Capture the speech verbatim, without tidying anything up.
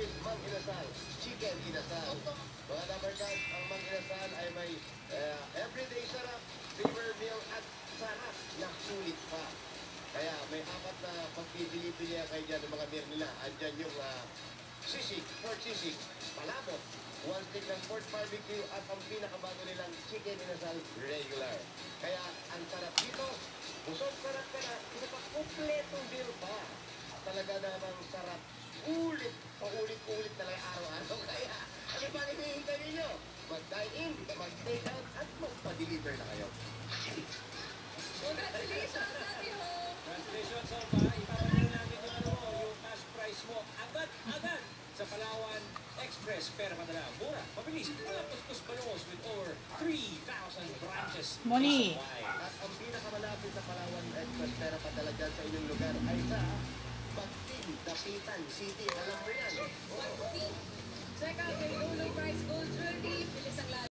with Mang Inasal, Chicken Inasal. Mga dabarkad, ang Mang Inasal ay may uh, everyday sarap, flavor meal at sarap na sulit pa. Kaya may apat na pagpipili-pili kayo dyan ng mga beer nila. Andyan yung uh, sisig, pork sisig, palabot, one stick ng pork barbecue at ang pinakabago nilang Chicken Inasal regular. Kaya ang sarap dito, busog sarap ka na, ito pa kompletong beer pa. Talaga namang sarap, ulit, paulit-ulit talaga araw-araw. Kaya ano ba hinihintay ninyo? Mag-dine in, mag-take out at magpa-deliver na kayo. Congratulations, Ate Ho! Congratulations, Opa. Ipapamili natin yung ano mo, yung cash prize mo. Agad-agad sa Palawan Express. Pero madala, mura, mabilis. Mga kuskus balongos with over three thousand branches. Moni. At ang pinakamalapit sa Palawan Express pero padala dyan sa inyong lugar ay sa Bagting, Dapitan City. Alam mo yan.